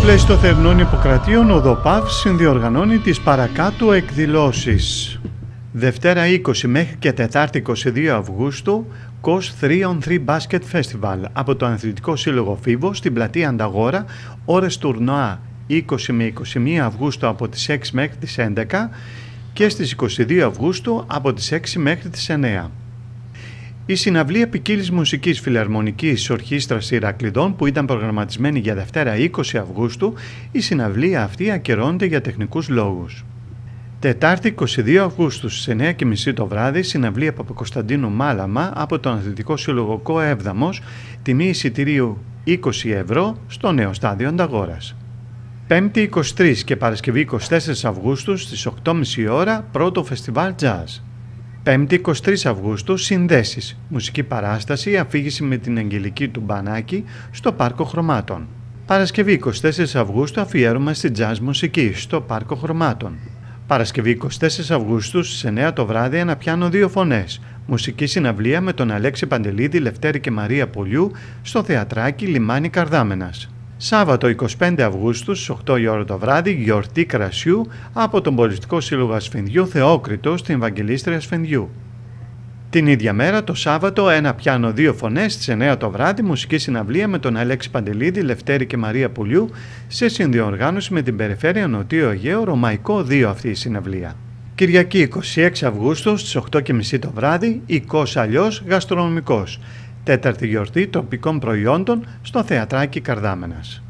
πλαίσιο των θερινών υποκρατείων, ο ΔΟΠΑΒ συνδιοργανώνει τις παρακάτω εκδηλώσεις. Δευτέρα 20 μέχρι και Τετάρτη 22 Αυγούστου, COS 3on3 Basket Festival από το Αθλητικό Σύλλογο Φίβο στην πλατεία Ανταγόρα, ώρες τουρνουά 20 με 21 Αυγούστου από τις 6 μέχρι τις 11 και στις 22 Αυγούστου από τις 6 μέχρι τις 9. Η συναυλία ποικίλης μουσικής φιλαρμονικής ορχήστρας Ηρακλειδών που ήταν προγραμματισμένη για Δευτέρα 20 Αυγούστου, η συναυλία αυτή ακυρώνεται για τεχνικούς λόγους. Τετάρτη 22 Αυγούστου στις 9:30 το βράδυ, συναυλία Παπακοσταντίνου Μάλαμα από τον Αθλητικό Σύλλογο ΚΟ Εύδαμος, τιμή εισιτηρίου 20 ευρώ στο νέο στάδιο Ανταγόρας. Πέμπτη 23 και Παρασκευή 24 Αυγούστου στις 8:30 ώρα, πρώτο φεστιβάλ Jazz. Πέμπτη 23 Αυγούστου, συνδέσεις, μουσική παράσταση, αφήγηση με την Αγγελική του Μπανάκη στο Πάρκο Χρωμάτων. Παρασκευή 24 Αυγούστου, αφιέρωμα στη jazz μουσική στο Πάρκο Χρωμάτων. Παρασκευή 24 Αυγούστου στις 9 το βράδυ, ένα πιάνο δύο φωνές, μουσική συναυλία με τον Αλέξη Παντελίδη, Λευτέρη και Μαρία Πολιού στο Θεατράκι Λιμάνι Καρδάμενας. Σάββατο 25 Αυγούστου στις 8 η ώρα το βράδυ, γιορτή κρασιού από τον Πολιτικό Σύλλογο Ασφενδιού Θεόκριτο στην Ευαγγελίστρια Ασφενδιού. Την ίδια μέρα, το Σάββατο, ένα πιάνο δύο φωνές στις 9 το βράδυ, μουσική συναυλία με τον Αλέξη Παντελίδη, Λευτέρη και Μαρία Πολιού σε συνδιοργάνωση με την Περιφέρεια Νοτιού Αιγαίου, Ρωμαϊκό 2 αυτή η συναυλία. Κυριακή 26 Αυγούστου στις 8:30 το βράδυ, οικός αλλιώς γαστρονομικός. Τέταρτη γιορτή τοπικών προϊόντων στο Θεατράκι Καρδάμενας.